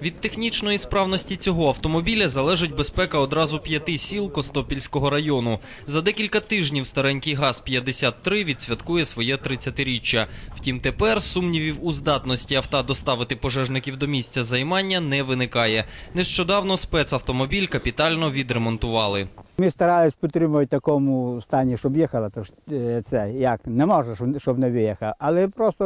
Від технічної справності цього автомобіля залежить безпека одразу 5 сіл Костопільського району. За декілька тижнів старенький ГАЗ-53 відсвяткує своє 30-річчя. Втім, тепер сумнівів у здатності авто доставити пожежників до місця займання не виникає. Нещодавно спецавтомобіль капітально відремонтували. Ми старалися підтримувати в такому стані, щоб їхала, то це як не може, щоб не виїхав, але просто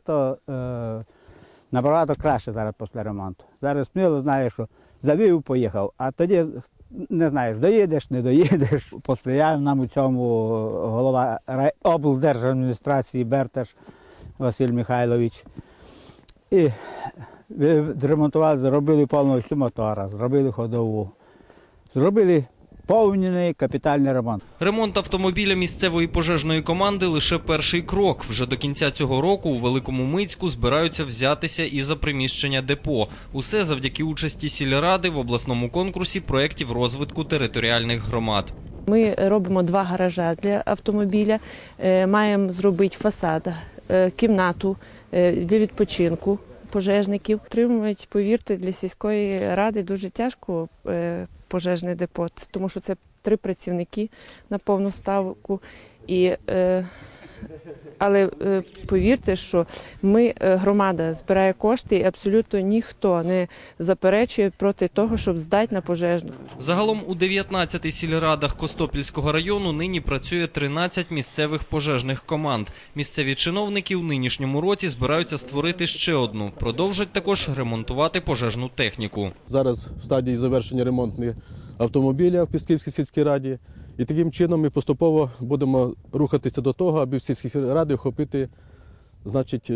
набагато краще зараз після ремонту. Зараз сміло знаєш, що завів, поїхав, а тоді не знаєш, доїдеш, не доїдеш. Посприяв нам у цьому голова облдержадміністрації Берташ Василь Михайлович. І відремонтували, зробили повністю мотора, зробили ходову, зробили повний капітальний ремонт. Ремонт автомобіля місцевої пожежної команди – лише перший крок. Вже до кінця цього року у Великому Мицьку збираються взятися і за приміщення депо. Усе завдяки участі сільради в обласному конкурсі проєктів розвитку територіальних громад. Ми робимо 2 гаражі для автомобіля, маємо зробити фасад, кімнату для відпочинку пожежників. Отримують, повірте, для сільської ради дуже тяжко пожежне депо, тому що це 3 працівники на повну ставку. Але повірте, що громада збирає кошти і абсолютно ніхто не заперечує проти того, щоб здати на пожежну. Загалом у 19 сільрадах Костопільського району нині працює 13 місцевих пожежних команд. Місцеві чиновники у нинішньому році збираються створити ще одну. Продовжать також ремонтувати пожежну техніку. Зараз в стадії завершення ремонтних автомобіля в Пісківській сільській раді. І таким чином ми поступово будемо рухатися до того, аби всі сільські ради охопити, значить,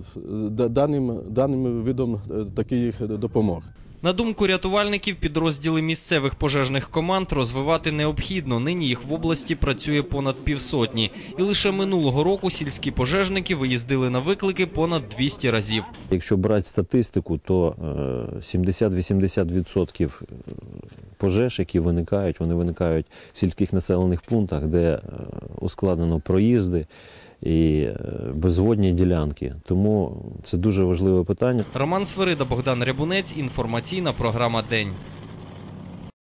даним видом таких допомог. На думку рятувальників, підрозділи місцевих пожежних команд розвивати необхідно. Нині їх в області працює понад 50. І лише минулого року сільські пожежники виїздили на виклики понад 200 разів. Якщо брати статистику, то 70-80% пожеж, які виникають, вони виникають в сільських населених пунктах, де ускладнено проїзди і безводні ділянки. Тому це дуже важливе питання. Роман Свирида, Богдан Рябунець, інформаційна програма «День».